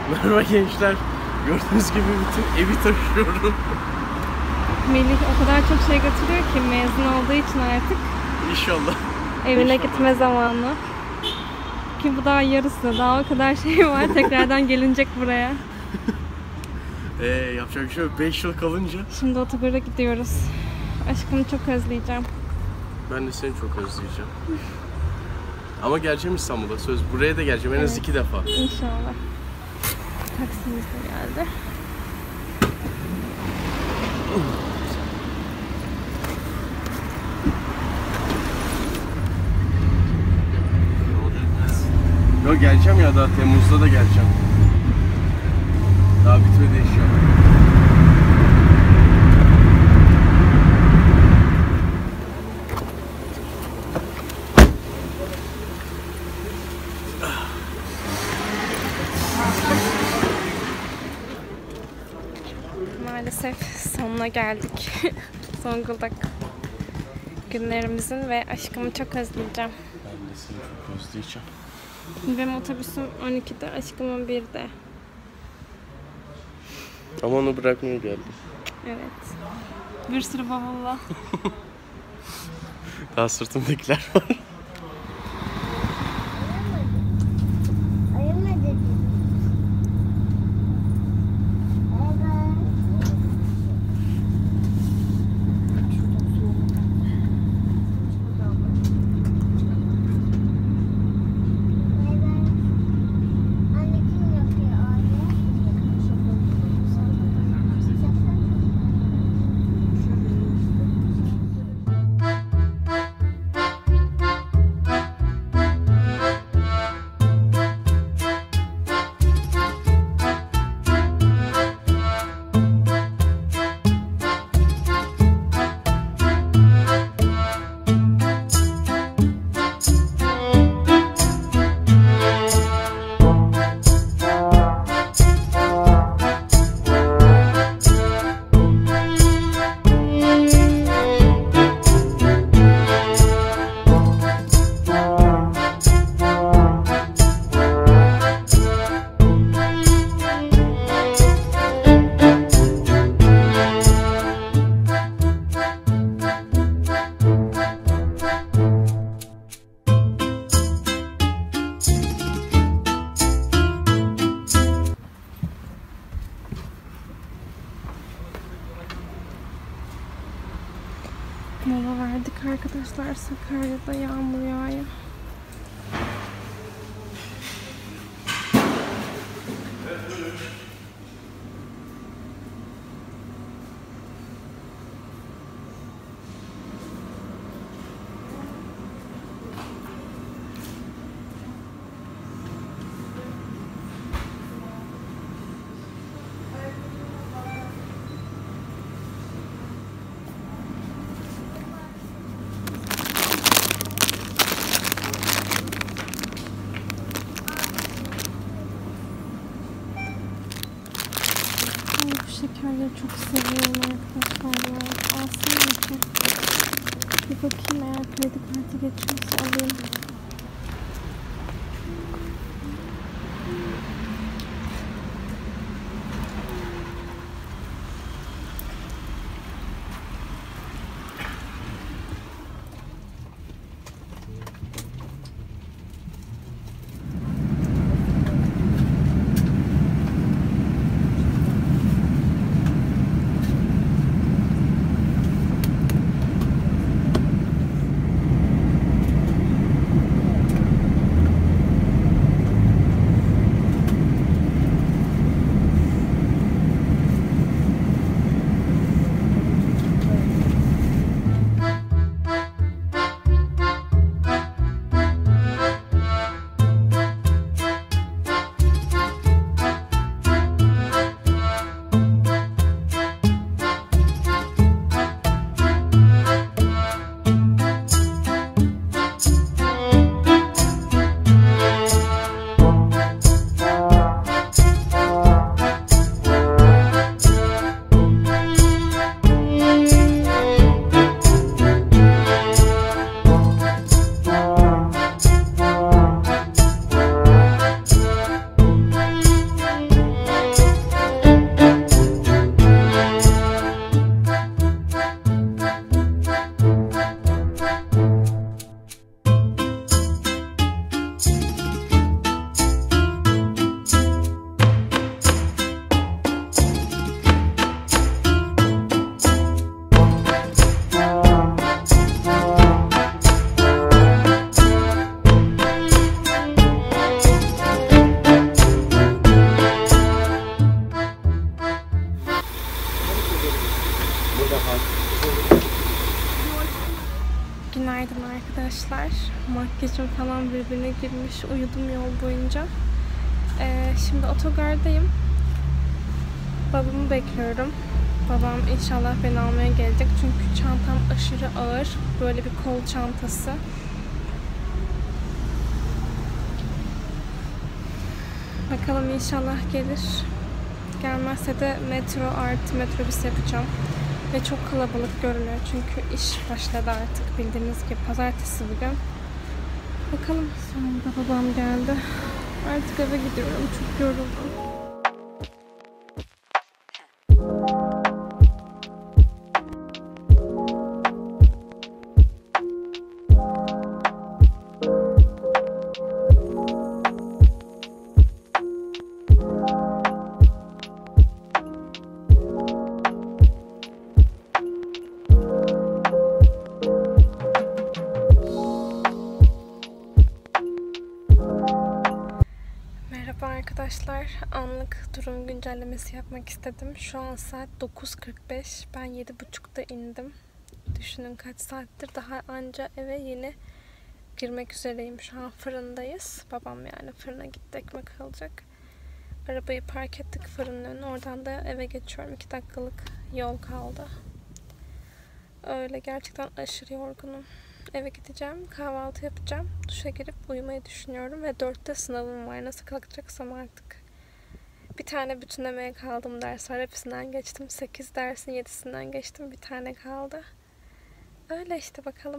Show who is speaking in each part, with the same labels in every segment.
Speaker 1: Merhaba gençler. Gördüğünüz gibi bütün evi taşıyorum.
Speaker 2: Melih o kadar çok şey götürüyor ki mezun olduğu için artık.
Speaker 1: İnşallah.
Speaker 2: Evine gitme zamanı. Ki bu daha yarısı. Daha o kadar şey var. Tekrardan gelinecek buraya.
Speaker 1: Yapacak bir şey yok. 5 yıl kalınca.
Speaker 2: Şimdi otogara gidiyoruz. Aşkımı çok özleyeceğim.
Speaker 1: Ben de seni çok özleyeceğim. Ama geleceğim İstanbul'a. Söz. Buraya da geleceğim. En az 2 defa.
Speaker 2: İnşallah. Taksimiz de geldi.
Speaker 1: Yok geleceğim ya, daha Temmuz'da da geleceğim. Daha bitmedi inşallah.
Speaker 2: Maalesef sonuna geldik. Zonguldak günlerimizin ve aşkımı çok özleyeceğim.
Speaker 1: Ben de seni çok özleyeceğim.
Speaker 2: Benim otobüsüm 12'de, aşkımın 1'de.
Speaker 1: Ama onu bırakmaya geldim.
Speaker 2: Evet. Bir sürü bavulla.
Speaker 1: Daha sırtımdakiler var.
Speaker 2: Mola verdik arkadaşlar. Sakarya'da yağmur yağıyor. Bu şekerleri çok seviyorum arkadaşlar ya. Alsana ki. Bir bakayım, eğer kredi kartı geçiyorsa alayım. Makyajım falan birbirine girmiş. Uyudum yol boyunca. Şimdi otogardayım. Babamı bekliyorum. Babam inşallah beni almaya gelecek. Çünkü çantam aşırı ağır. Böyle bir kol çantası. Bakalım inşallah gelir. Gelmezse de metro artı metrobüs yapacağım. Ve çok kalabalık görünüyor. Çünkü iş başladı artık. Bildiğiniz gibi pazartesi bugün. Bakalım. Sonunda babam geldi. Artık eve gidiyorum. Çok yoruldum. Arkadaşlar, anlık durum güncellemesi yapmak istedim. Şu an saat 9:45. Ben 7:30'da indim. Düşünün kaç saattir. Daha anca eve yeni girmek üzereyim. Şu an fırındayız. Babam yani fırına gitti, ekmek alacak. Arabayı park ettik fırının önüne. Oradan da eve geçiyorum. 2 dakikalık yol kaldı. Öyle gerçekten aşırı yorgunum. Eve gideceğim, kahvaltı yapacağım, duşa girip uyumayı düşünüyorum ve 4'te sınavım var. Nasıl kalkacaksam artık. Bir tane bütünlemeye kaldım ders var. Hepsinden geçtim. 8 dersin 7'sinden geçtim. Bir tane kaldı. Öyle işte bakalım.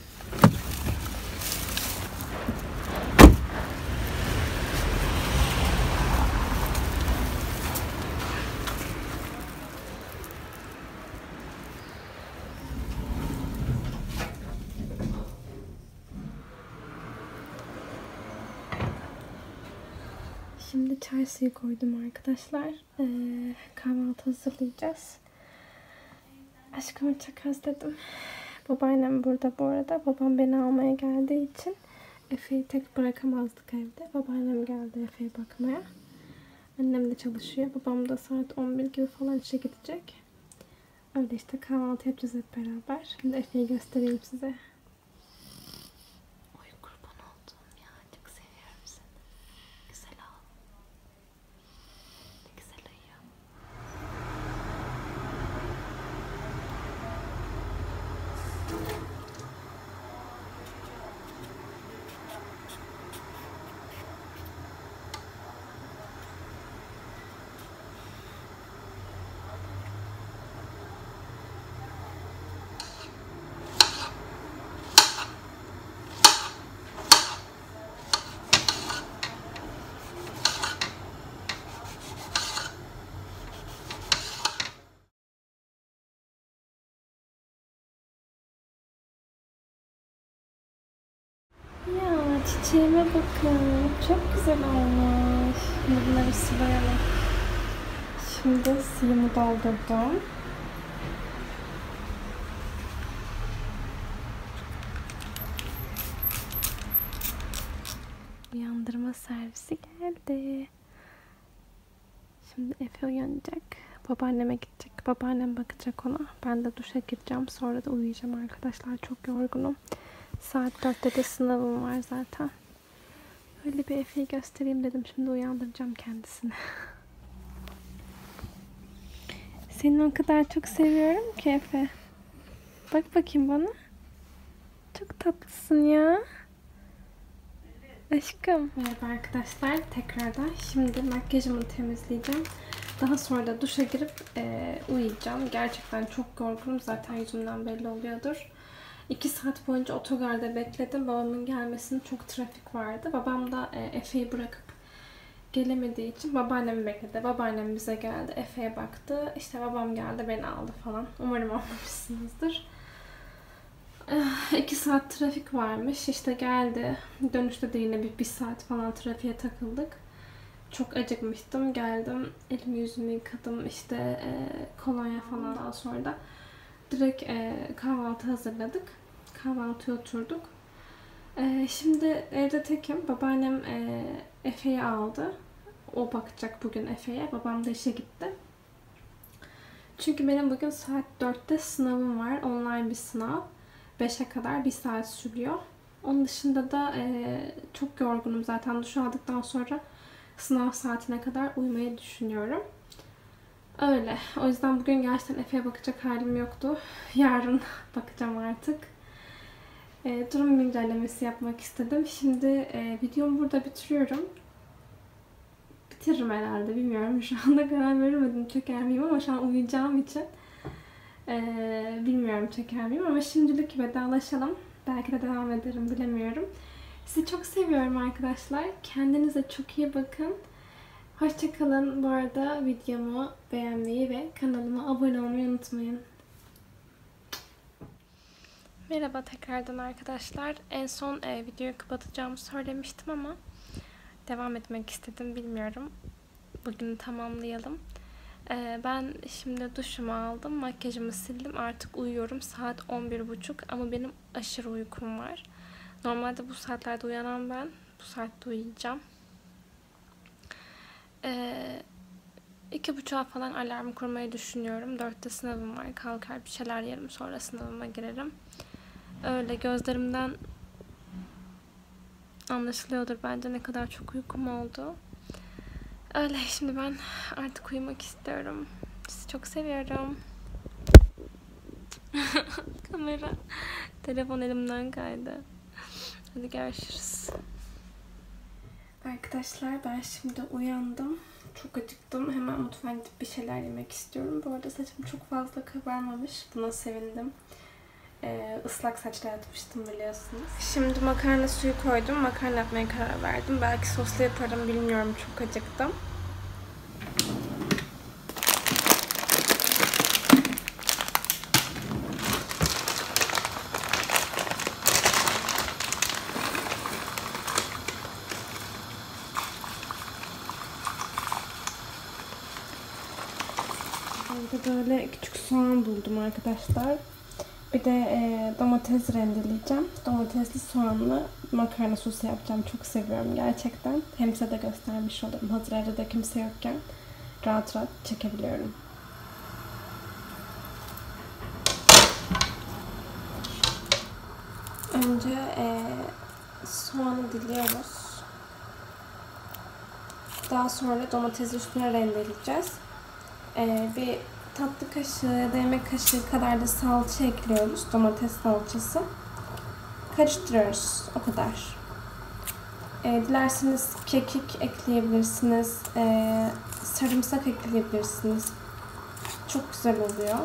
Speaker 2: Şimdi çay suyu koydum arkadaşlar. Kahvaltı hazırlayacağız. Aşkımı çok özledim. Babaannem burada bu arada. Babam beni almaya geldiği için Efe'yi tek bırakamazdık evde. Babaannem geldi Efe'ye bakmaya. Annem de çalışıyor. Babam da saat 11 gibi falan işe gidecek. Öyle işte kahvaltı yapacağız hep beraber. Şimdi Efe'yi göstereyim size. Çiçeğime bakın. Çok güzel olmuş. Bunları sulayalım. Şimdi suyumu doldurdum. Uyandırma servisi geldi. Şimdi Efe uyanacak. Babaanneme gidecek. Babaannem bakacak ona. Ben de duşa gireceğim. Sonra da uyuyacağım arkadaşlar. Çok yorgunum. Saat 4'te de sınavım var zaten. Öyle bir Efe'yi göstereyim dedim. Şimdi uyandıracağım kendisini. Seni o kadar çok seviyorum ki Efe. Bak bakayım bana. Çok tatlısın ya. Aşkım. Merhaba arkadaşlar. Tekrardan. Şimdi makyajımı temizleyeceğim. Daha sonra da duşa girip uyuyacağım. Gerçekten çok yorgunum. Zaten yüzümden belli oluyordur. 2 saat boyunca otogarda bekledim. Babamın gelmesinin çok trafik vardı. Babam da Efe'yi bırakıp gelemediği için babaannemi bekledi. Babaannem bize geldi. Efe'ye baktı. İşte babam geldi beni aldı falan. Umarım anlamışsınızdır. 2 saat trafik varmış. İşte geldi. Dönüşte de yine bir saat falan trafiğe takıldık. Çok acıkmıştım. Geldim. Elimi yüzümü yıkadım. İşte kolonya falan daha sonra da direkt kahvaltı hazırladık. Kahvaltıya oturduk. Şimdi evde tekim. Babaannem Efe'yi aldı. O bakacak bugün Efe'ye. Babam da işe gitti. Çünkü benim bugün saat 4'te sınavım var. Online bir sınav. 5'e kadar 1 saat sürüyor. Onun dışında da çok yorgunum zaten. Duş aldıktan sonra sınav saatine kadar uyumayı düşünüyorum. Öyle. O yüzden bugün gerçekten Efe'ye bakacak halim yoktu. Yarın bakacağım artık. Durum güncellemesi yapmak istedim. Şimdi videomu burada bitiriyorum. Bitiririm herhalde. Bilmiyorum. Şu anda karar veremedim çeker miyim ama şu an uyuyacağım için bilmiyorum çeker miyim ama şimdilik vedalaşalım. Belki de devam ederim. Bilemiyorum. Sizi çok seviyorum arkadaşlar. Kendinize çok iyi bakın. Hoşça kalın. Bu arada videomu beğenmeyi ve kanalıma abone olmayı unutmayın. Merhaba tekrardan arkadaşlar. En son videoyu kapatacağımı söylemiştim ama devam etmek istedim. Bilmiyorum. Bugün tamamlayalım. Ben şimdi duşumu aldım. Makyajımı sildim. Artık uyuyorum. Saat 11.30 ama benim aşırı uykum var. Normalde bu saatlerde uyanan ben. Bu saatte uyuyacağım. 2.30'a falan alarm kurmayı düşünüyorum. 4'te sınavım var. Kalkar bir şeyler yerim. Sonra sınavıma girerim. Öyle gözlerimden anlaşılıyordur bence ne kadar çok uykum oldu. Öyle şimdi ben artık uyumak istiyorum. Sizi çok seviyorum. Kamera. Telefon elimden kaydı. Hadi görüşürüz. Arkadaşlar ben şimdi uyandım. Çok acıktım. Hemen mutfağa gidip bir şeyler yemek istiyorum. Bu arada saçım çok fazla kabarmamış. Buna sevindim. Islak saçla yatmıştım biliyorsunuz. Şimdi makarna suyu koydum. Makarna yapmaya karar verdim. Belki soslu yaparım bilmiyorum. Çok acıktım. Burada böyle küçük soğan buldum arkadaşlar. Bir de domates rendeleyeceğim. Domatesli soğanlı makarna sosu yapacağım. Çok seviyorum gerçekten. Hem size de göstermiş olurum. Hazır evde kimse yokken rahat rahat çekebiliyorum. Önce soğanı diliyoruz. Daha sonra domatesi üstüne rendeleyeceğiz. Bir tatlı kaşığı ya da yemek kaşığı kadar da salça ekliyoruz. Domates salçası. Karıştırıyoruz. O kadar. Dilerseniz kekik ekleyebilirsiniz. Sarımsak ekleyebilirsiniz. Çok güzel oluyor.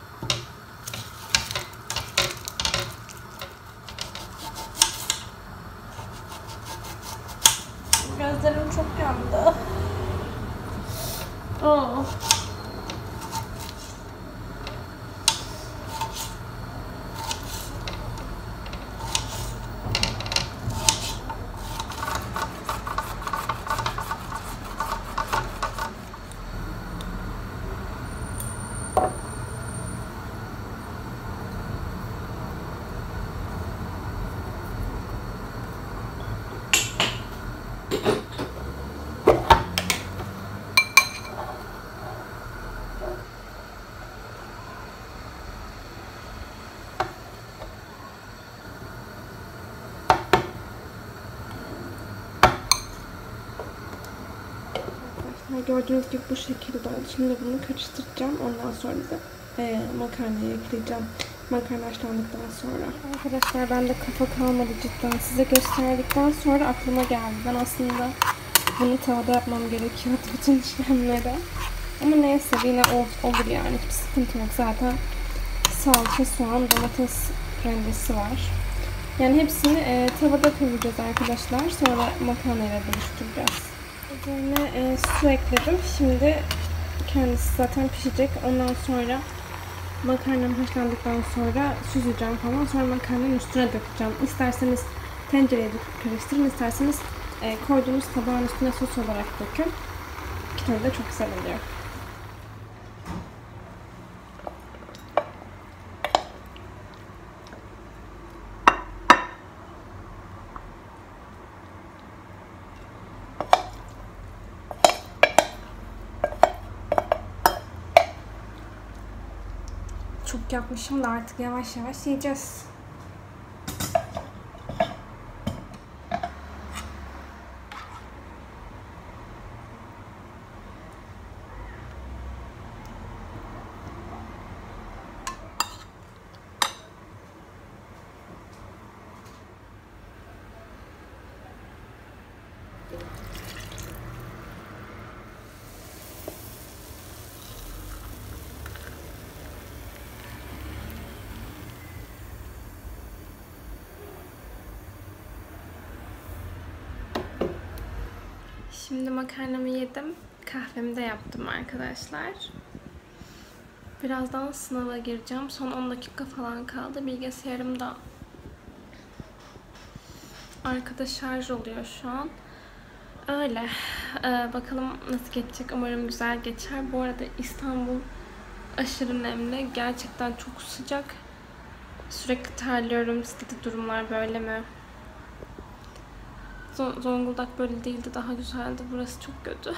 Speaker 2: Gözlerim çok yandı. Oh. Gördüğünüz gibi bu şekilde oldu. Şimdi bunu karıştıracağım. Ondan sonra da makarnayı ekleyeceğim. Makarna haşlandıktan sonra. Arkadaşlar ben de kafa kalmadı cidden. Size gösterdikten sonra aklıma geldi. Ben aslında bunu tavada yapmam gerekiyordu bütün işlemleri. Ama neyse yine olur yani. Hiçbir sıkıntı yok. Zaten salça, soğan, domates rendesi var. Yani hepsini tavada kavuracağız arkadaşlar. Sonra makarnayla buluşturacağız. Üzerine su ekledim. Şimdi kendisi zaten pişecek. Ondan sonra makarnam haşlandıktan sonra süzeceğim falan. Sonra makarnanın üstüne dökeceğim. İsterseniz tencereye karıştırın. İsterseniz koyduğunuz tabağın üstüne sos olarak dökün. İki türlü de çok güzel oluyor. Çok yapmışım da artık yavaş yavaş yiyeceğiz. Şimdi makarnamı yedim. Kahvemi de yaptım arkadaşlar. Birazdan sınava gireceğim. Son 10 dakika falan kaldı. Bilgisayarım da arkada şarj oluyor şu an. Öyle. Bakalım nasıl geçecek. Umarım güzel geçer. Bu arada İstanbul aşırı nemli. Gerçekten çok sıcak. Sürekli terliyorum. Sizde durumlar böyle mi? Zonguldak böyle değildi. Daha güzeldi. Burası çok kötü.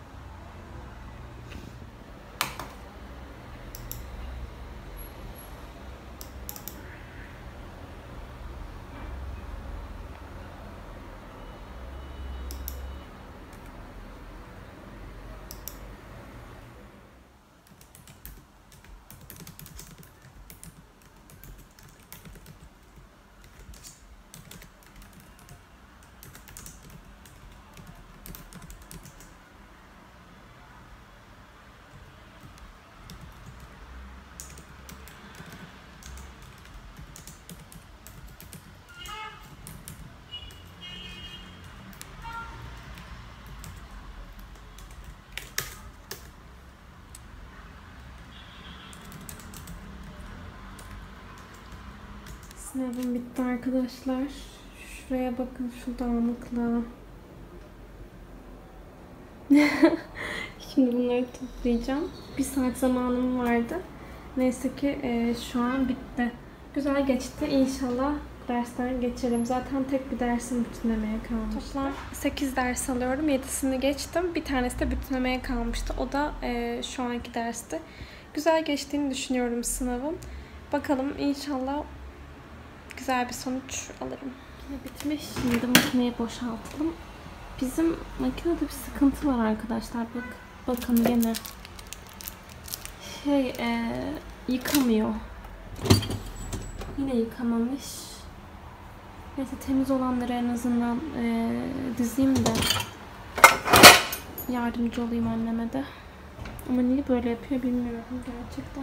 Speaker 2: Sınavım bitti arkadaşlar. Şuraya bakın, şu dağınıklığa. Şimdi bunları toplayacağım. 1 saat zamanım vardı. Neyse ki şu an bitti. Güzel geçti. İnşallah dersten geçerim. Zaten tek bir dersim bütünlemeye kalmıştı. Toplam 8 ders alıyorum. 7'sini geçtim. Bir tanesi de bütünlemeye kalmıştı. O da şu anki dersti. Güzel geçtiğini düşünüyorum sınavın. Bakalım, inşallah güzel bir sonuç alırım. Yine bitmiş. Şimdi makineyi boşaltalım. Bizim makinede bir sıkıntı var arkadaşlar. Bakın gene yıkamıyor. Yine yıkamamış. Neyse, temiz olanları en azından dizeyim de yardımcı olayım anneme de. Ama niye böyle yapıyor bilmiyorum gerçekten.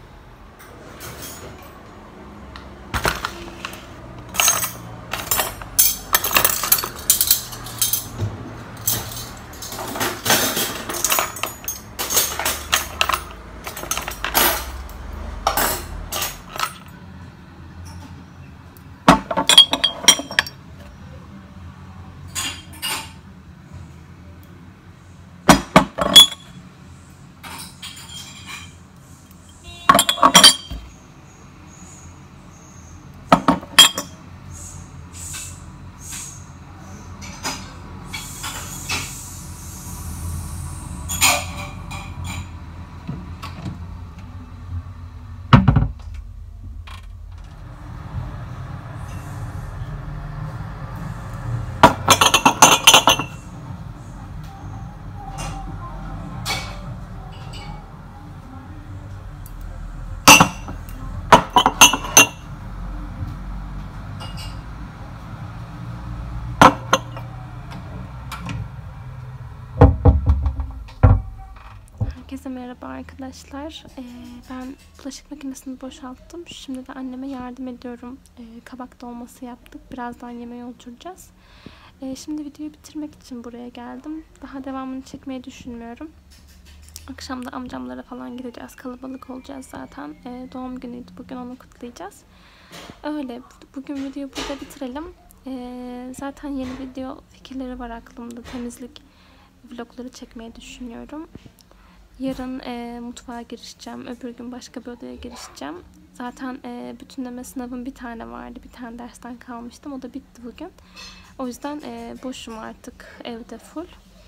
Speaker 2: Herkese merhaba arkadaşlar. Ben bulaşık makinesini boşalttım. Şimdi de anneme yardım ediyorum. Kabak dolması yaptık. Birazdan yemeğe oturacağız. Şimdi videoyu bitirmek için buraya geldim. Daha devamını çekmeyi düşünmüyorum. Akşam da amcamlara falan gideceğiz. Kalabalık olacağız zaten. Doğum günüydü. Bugün onu kutlayacağız. Öyle. Bugün videoyu burada bitirelim. Zaten yeni video fikirleri var aklımda. Temizlik vlogları çekmeyi düşünüyorum. Yarın mutfağa girişeceğim. Öbür gün başka bir odaya girişeceğim. Zaten bütünleme sınavım bir tane vardı. Bir tane dersten kalmıştım. O da bitti bugün. O yüzden boşum artık evde full.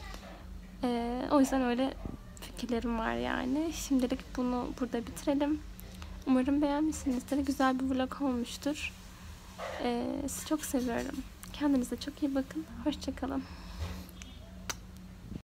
Speaker 2: O yüzden öyle fikirlerim var yani. Şimdilik bunu burada bitirelim. Umarım beğenmişsinizdir. Güzel bir vlog olmuştur. Sizi çok seviyorum. Kendinize çok iyi bakın. Hoşça kalın.